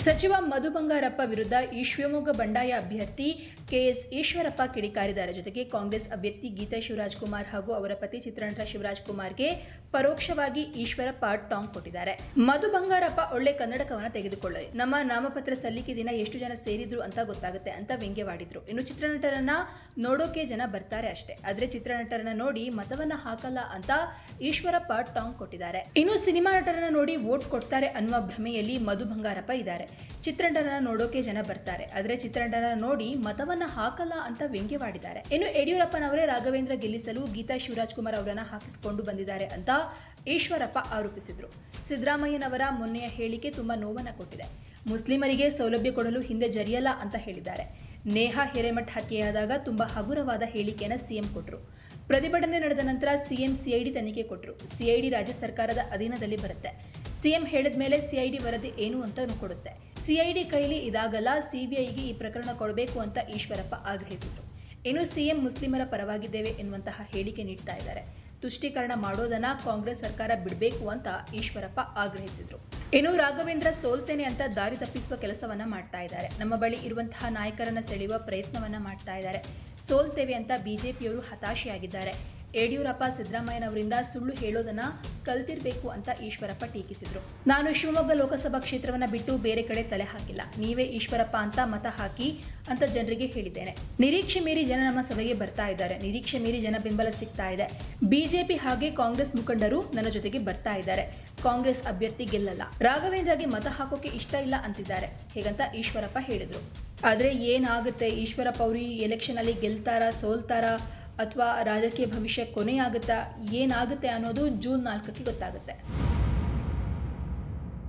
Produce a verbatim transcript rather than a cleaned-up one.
ಸಚಿವ ಮಧು ಬಂಗಾರಪ್ಪ ವಿರುದ್ಧ ಈ ಶಿವಮೊಗ್ಗ ಬಂಡಾಯ ಅಭ್ಯರ್ಥಿ ಕೆಎಸ್ ಈಶ್ವರಪ್ಪ ಕಿಡಿಕಾರಿದ್ದಾರೆ. ಜೊತೆಗೆ ಕಾಂಗ್ರೆಸ್ ಅಭ್ಯರ್ಥಿ ಗೀತಾ ಶಿವರಾಜ್ ಕುಮಾರ್ ಹಾಗೂ ಅವರ ಪತಿ ಚಿತ್ರನಟ ಶಿವರಾಜ್ ಕುಮಾರ್ಗೆ ಪರೋಕ್ಷವಾಗಿ ಈಶ್ವರಪ್ಪ ಟಾಂಗ್ ಕೊಟ್ಟಿದ್ದಾರೆ. ಮಧು ಬಂಗಾರಪ್ಪ ಒಳ್ಳೆ ಕನ್ನಡಕವನ್ನ ತೆಗೆದುಕೊಳ್ಳಲಿ, ನಮ್ಮ ನಾಮಪತ್ರ ಸಲ್ಲಿಕೆ ದಿನ ಎಷ್ಟು ಜನ ಸೇರಿದ್ರು ಅಂತ ಗೊತ್ತಾಗುತ್ತೆ ಅಂತ ವ್ಯಂಗ್ಯವಾಡಿದ್ರು. ಇನ್ನು ಚಿತ್ರನಟರನ್ನ ನೋಡೋಕೆ ಜನ ಬರ್ತಾರೆ ಅಷ್ಟೇ, ಆದ್ರೆ ಚಿತ್ರನಟರನ್ನ ನೋಡಿ ಮತವನ್ನ ಹಾಕಲ್ಲ ಅಂತ ಈಶ್ವರಪ್ಪ ಟಾಂಗ್ ಕೊಟ್ಟಿದ್ದಾರೆ. ಇನ್ನು ಸಿನಿಮಾ ನಟರನ್ನ ನೋಡಿ ವೋಟ್ ಕೊಡ್ತಾರೆ ಅನ್ನುವ ಭ್ರಮೆಯಲ್ಲಿ ಮಧು ಬಂಗಾರಪ್ಪ ಇದ್ದಾರೆ. ಚಿತ್ರನಟರನ್ನ ನೋಡೋಕೆ ಜನ ಬರ್ತಾರೆ, ಆದ್ರೆ ಚಿತ್ರನಟರನ್ನ ನೋಡಿ ಮತವನ್ನ ಹಾಕಲ್ಲ ಅಂತ ವ್ಯಂಗ್ಯವಾಡಿದ್ದಾರೆ. ಇನ್ನು ಯಡಿಯೂರಪ್ಪನವರೇ ರಾಘವೇಂದ್ರ ಗೆಲ್ಲಿಸಲು ಗೀತಾ ಶಿವರಾಜ್ ಕುಮಾರ್ ಅವರನ್ನ ಹಾಕಿಸಿಕೊಂಡು ಬಂದಿದ್ದಾರೆ ಅಂತ ಈಶ್ವರಪ್ಪ ಆರೋಪಿಸಿದ್ರು. ಸಿದ್ದರಾಮಯ್ಯನವರ ಮೊನ್ನೆಯ ಹೇಳಿಕೆ ತುಂಬಾ ನೋವನ್ನ ಕೊಟ್ಟಿದೆ. ಮುಸ್ಲಿಮರಿಗೆ ಸೌಲಭ್ಯ ಕೊಡಲು ಹಿಂದೆ ಜರಿಯಲ್ಲ ಅಂತ ಹೇಳಿದ್ದಾರೆ. ನೇಹಾ ಹಿರೇಮಠ್ ಹತ್ಯೆಯಾದಾಗ ತುಂಬಾ ಹಗುರವಾದ ಹೇಳಿಕೆಯನ್ನು ಸಿಎಂ ಕೊಟ್ಟರು. ಪ್ರತಿಭಟನೆ ನಡೆದ ನಂತರ ಸಿಎಂ ಸಿಐಡಿ ತನಿಖೆ ಕೊಟ್ಟರು. ಸಿಐಡಿ ರಾಜ್ಯ ಸರ್ಕಾರದ ಅಧೀನದಲ್ಲಿ ಬರುತ್ತೆ. ಸಿಎಂ ಹೇಳಿದ ಮೇಲೆ ಸಿಐಡಿ ವರದಿ ಏನು ಅಂತ ಕೊಡುತ್ತೆ. ಸಿಐಡಿ ಕೈಲಿ ಇದಾಗಲ್ಲ, ಸಿಬಿಐಗೆ ಈ ಪ್ರಕರಣ ಕೊಡಬೇಕು ಅಂತ ಈಶ್ವರಪ್ಪ ಆಗ್ರಹಿಸಿದರು. ಇನ್ನು ಸಿಎಂ ಮುಸ್ಲಿಮರ ಪರವಾಗಿದ್ದೇವೆ ಎನ್ನುವಂತಹ ಹೇಳಿಕೆ ನೀಡ್ತಾ ಇದ್ದಾರೆ. ತುಷ್ಟೀಕರಣ ಮಾಡೋದನ್ನ ಕಾಂಗ್ರೆಸ್ ಸರ್ಕಾರ ಬಿಡಬೇಕು ಅಂತ ಈಶ್ವರಪ್ಪ ಆಗ್ರಹಿಸಿದ್ರು. ಇನ್ನು ರಾಘವೇಂದ್ರ ಸೋಲ್ತೇನೆ ಅಂತ ದಾರಿ ತಪ್ಪಿಸುವ ಕೆಲಸವನ್ನ ಮಾಡ್ತಾ ಇದ್ದಾರೆ. ನಮ್ಮ ಬಳಿ ಇರುವಂತಹ ನಾಯಕರನ್ನ ಸೆಳೆಯುವ ಪ್ರಯತ್ನವನ್ನ ಮಾಡ್ತಾ ಇದ್ದಾರೆ. ಸೋಲ್ತೇವೆ ಅಂತ ಬಿಜೆಪಿಯವರು ಹತಾಶೆಯಾಗಿದ್ದಾರೆ. ಯಡಿಯೂರಪ್ಪ ಸಿದ್ದರಾಮಯ್ಯನವರಿಂದ ಸುಳ್ಳು ಹೇಳೋದನ್ನ ಕಲ್ತಿರ್ಬೇಕು ಅಂತ ಈಶ್ವರಪ್ಪ ಟೀಕಿಸಿದ್ರು. ನಾನು ಶಿವಮೊಗ್ಗ ಲೋಕಸಭಾ ಕ್ಷೇತ್ರವನ್ನ ಬಿಟ್ಟು ಬೇರೆ ಕಡೆ ತಲೆ ಹಾಕಿಲ್ಲ, ನೀವೇ ಈಶ್ವರಪ್ಪ ಅಂತ ಮತ ಹಾಕಿ ಅಂತ ಜನರಿಗೆ ಹೇಳಿದ್ದೇನೆ. ನಿರೀಕ್ಷೆ ಮೀರಿ ಜನ ನಮ್ಮ ಸಭೆಗೆ ಬರ್ತಾ ಇದ್ದಾರೆ. ನಿರೀಕ್ಷೆ ಮೀರಿ ಜನ ಬೆಂಬಲ ಸಿಗ್ತಾ ಇದೆ. ಬಿಜೆಪಿ ಹಾಗೆ ಕಾಂಗ್ರೆಸ್ ಮುಖಂಡರು ನನ್ನ ಜೊತೆಗೆ ಬರ್ತಾ ಇದ್ದಾರೆ. ಕಾಂಗ್ರೆಸ್ ಅಭ್ಯರ್ಥಿ ಗೆಲ್ಲಲ್ಲ, ರಾಘವೇಂದ್ರಗೆ ಮತ ಹಾಕೋಕೆ ಇಷ್ಟ ಇಲ್ಲ ಅಂತಿದ್ದಾರೆ, ಹೇಗಂತ ಈಶ್ವರಪ್ಪ ಹೇಳಿದ್ರು. ಆದ್ರೆ ಏನಾಗುತ್ತೆ, ಈಶ್ವರಪ್ಪ ಅವರು ಈ ಎಲೆಕ್ಷನ್ ಅಲ್ಲಿ ಗೆಲ್ತಾರಾ ಸೋಲ್ತಾರಾ ಅಥವಾ ರಾಜಕೀಯ ಭವಿಷ್ಯ ಕೊನೆಯಾಗುತ್ತಾ, ಏನಾಗುತ್ತೆ ಅನ್ನೋದು ಜೂನ್ ನಾಲ್ಕಕ್ಕೆ ಗೊತ್ತಾಗುತ್ತೆ.